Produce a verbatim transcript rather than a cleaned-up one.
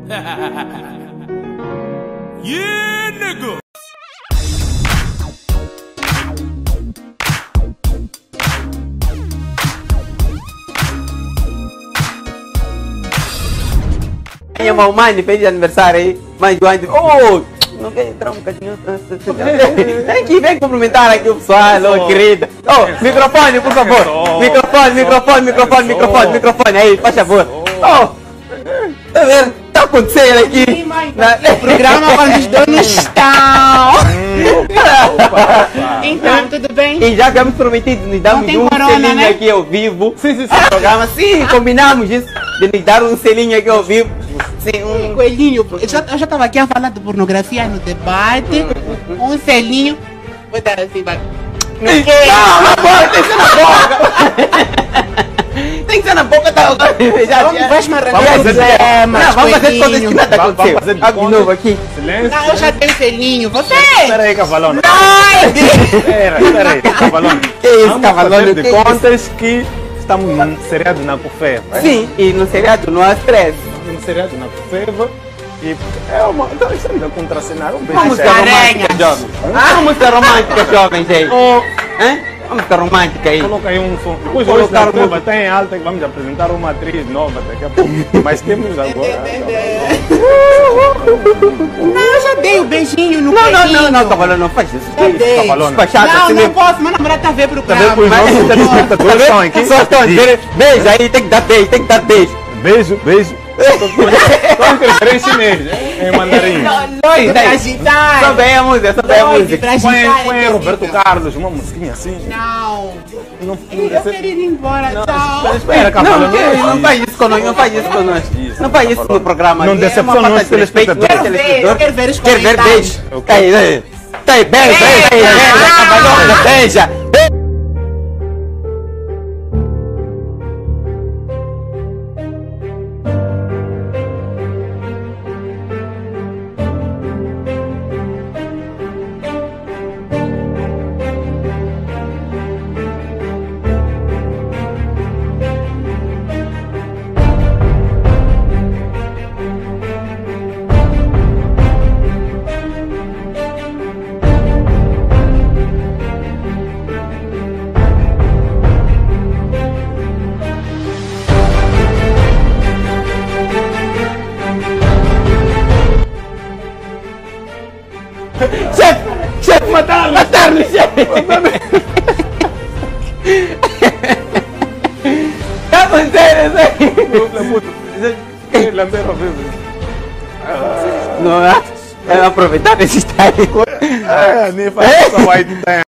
Yeah, nigga. Minha mãe, feliz aniversário aí. Mãe João, oh, não quer entrar um bocadinho? Vem aqui, vem cumprimentar aqui o pessoal, oh, querida. Oh, microfone, por favor. Microfone, microfone, microfone, microfone, microfone aí, faz favor. Oh, tá vendo? Tá acontecendo aqui. O programa quando os donos estão. Então, tudo bem? E já havíamos prometido, nos damos um corona, selinho, né? Aqui ao vivo. Sim, sim, sim. No programa, sim, combinamos isso, de nos dar um selinho aqui ao vivo. Sim, um coelhinho. Eu já, eu já estava aqui a falar de pornografia no debate. Um selinho. Vou dar assim, vai. Não, na boca, tem que ser na boca. Tem que ser na boca, tá? Já, vamos, já. Vais-me arranjar problemas. Não, vamos fazer coisas que nada aconteceu. Vamos de novo aqui. Silêncio. Não, eu já tenho selinho. Você! Espera aí, cavalona. Não! Espera, espera aí, cavalona. Que isso, Vamos cavalona? fazer de contas que estamos num seriado na Cofeva. Sim, e no seriado não há stress. No seriado na Cofeva. E é uma. Então estamos a contracenar um beijo. Uma música romântica, jovem. Ah, uma música romântica, jovens aí. Hã? Uma música romântica aí. Coloca aí um som. Depois hoje na Cofeva está em alta que vamos apresentar uma atriz nova daqui a pouco. Mas temos agora. Não, eu já dei o beijinho no Não, não, coelhinho. não, não, cavalona, não faz isso. Cavalona. Despachado, Não, assim não mesmo. posso, meu namorado tá vendo pro Tá vendo? Os programa. nossos telespectadores estão aqui. Só estão a dizer, beijo aí, tem que dar beijo, tem que dar beijo. Beijo, beijo. Estou a escrever em chinês, em mandarim. Doido pra agitar. Só bem a música, só bem a Doido música. pra Põe, agitar. põe Roberto Carlos, uma musiquinha assim. Não. Não, Eu quero ir embora, tchau. espera, Não, cavalona. que- não faz isso conosco, não faz isso conosco. Não faz isso no programa. Não aqui, é decepciona uma falta os de respeito, telespectadores. não é Quero ver, telespectador. eu quero ver os Quero ver comentários. beijo. Tá aí, tá aí. Tá aí, beijo, beijo, beijo, beija, cavalona, beija. Chefe, chefe, mataram, mataram, chefe. Tá acontecendo isso aí? Lambeiro vivo. Não é? É aproveitar esse time. É, nem faz essa white